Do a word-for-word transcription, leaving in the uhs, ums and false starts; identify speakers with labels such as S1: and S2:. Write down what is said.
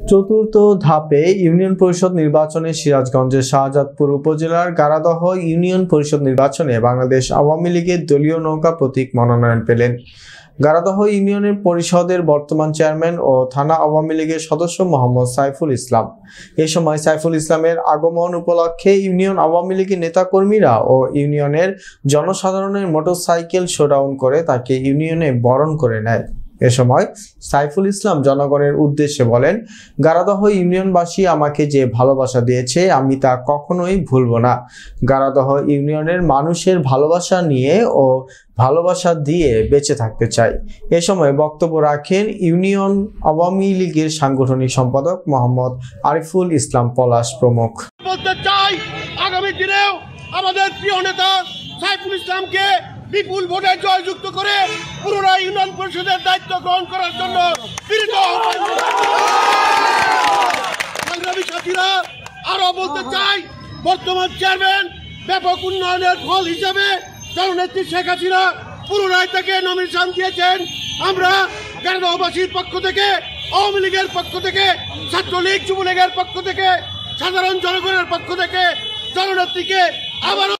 S1: চতুর্থ ধাপে ইউনিয়ন পরিষদ নির্বাচনে সিরাজগঞ্জের শাহজাদপুর উপজেলার গারাদহ ইউনিয়ন পরিষদ নির্বাচনে বাংলাদেশ আওয়ামী লীগের দলীয় নৌকা প্রতীক মনোনয়ন পেলেন। গারাদহ ইউনিয়ন পরিষদের বর্তমান চেয়ারম্যান ও থানা আওয়ামী লীগের সদস্য মোহাম্মদ সাইফুল ইসলাম। এ সময় সাইফুল ইসলামের আগমন উপলক্ষে ইউনিয়ন আওয়ামী লীগের নেতাকর্মীরা ও ইউনিয়নের জনসাধারণের মোটরসাইকেল শোডাউন করে তাকে ইউনিয়নে বরণ করে নেয়। এ সময় সাইফুল ইসলাম জনগণের উদ্দেশ্যে বলেন, গারাদহ ইউনিয়নবাসী আমাকে যে ভালোবাসা দিয়েছে আমি তা কখনোই ভুলব না। গারাদহ ইউনিয়নের মানুষের ভালোবাসা নিয়ে ও ভালোবাসা দিয়ে বেঁচে থাকতে চাই। এ সময় বক্তব্য রাখেন ইউনিয়ন আওয়ামী লীগের সাংগঠনিক সম্পাদক মোহাম্মদ আরিফুল ইসলাম পলাশ প্রমুখ।
S2: বলতে চাই, আগামী দিনেও আমাদের প্রিয় নেতা সাইফুল ইসলামকে বিপুল ভোটে জয়যুক্ত করে পুনরায় ইউনিয়ন পরিষদের দায়িত্ব গ্রহণ করার জন্য সংগ্রামী সাথীরা, আরো বলতে চাই, বর্তমান চেয়ারম্যান ব্যাপক উন্নয়নের ফল হিসেবে জননেত্রী শেখ হাসিনা পুনরায় তাকে নমিনেশন দিয়েছেন। আমরা গারাদহবাসীর পক্ষ থেকে, আওয়ামী লীগের পক্ষ থেকে, ছাত্রলীগ যুবলীগের পক্ষ থেকে, সাধারণ জনগণের পক্ষ থেকে জননেত্রীকে আবার